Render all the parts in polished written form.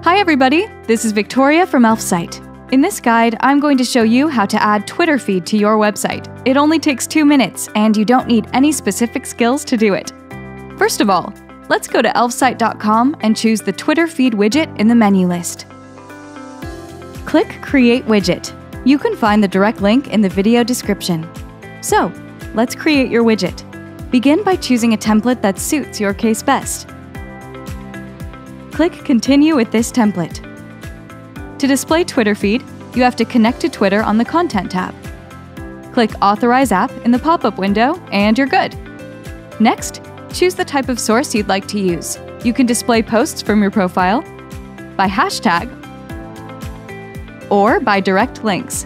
Hi everybody, this is Victoria from Elfsight. In this guide, I'm going to show you how to add Twitter feed to your website. It only takes 2 minutes, and you don't need any specific skills to do it. First of all, let's go to elfsight.com and choose the Twitter feed widget in the menu list. Click Create Widget. You can find the direct link in the video description. So, let's create your widget. Begin by choosing a template that suits your case best. Click Continue with this template. To display Twitter feed, you have to connect to Twitter on the Content tab. Click Authorize App in the pop-up window, and you're good. Next, choose the type of source you'd like to use. You can display posts from your profile, by hashtag, or by direct links.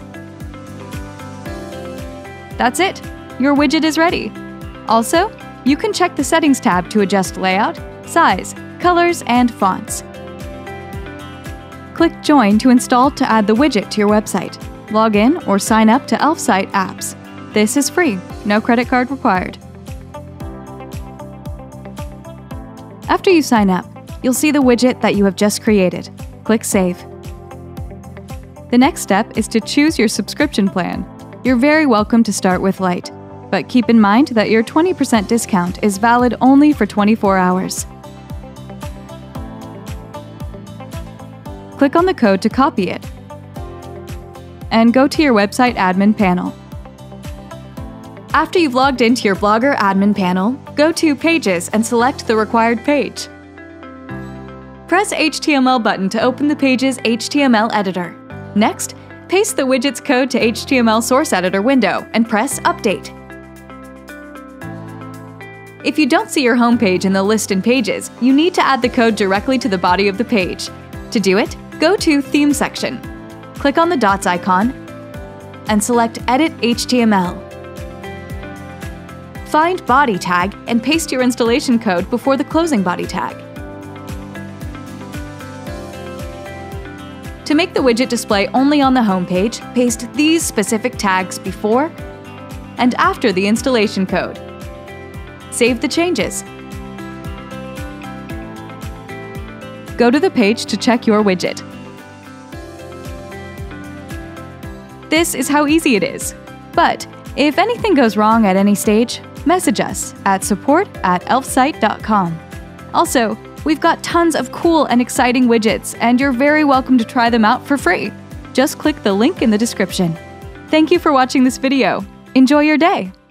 That's it! Your widget is ready. Also, you can check the Settings tab to adjust layout, size, colors, and fonts. Click Join to install to add the widget to your website. Log in or sign up to Elfsight apps. This is free, no credit card required. After you sign up, you'll see the widget that you have just created. Click Save. The next step is to choose your subscription plan. You're very welcome to start with Lite, but keep in mind that your 20% discount is valid only for 24 hours. Click on the code to copy it, and go to your website admin panel. After you've logged into your Blogger admin panel, go to Pages and select the required page. Press HTML button to open the page's HTML editor. Next, paste the widget's code to HTML source editor window and press Update. If you don't see your home page in the list in Pages, you need to add the code directly to the body of the page. To do it, go to Theme section. Click on the dots icon and select Edit HTML. Find Body Tag and paste your installation code before the closing body tag. To make the widget display only on the home page, paste these specific tags before and after the installation code. Save the changes. Go to the page to check your widget. This is how easy it is. But if anything goes wrong at any stage, message us at support@elfsight.com. Also, we've got tons of cool and exciting widgets, and you're very welcome to try them out for free. Just click the link in the description. Thank you for watching this video. Enjoy your day!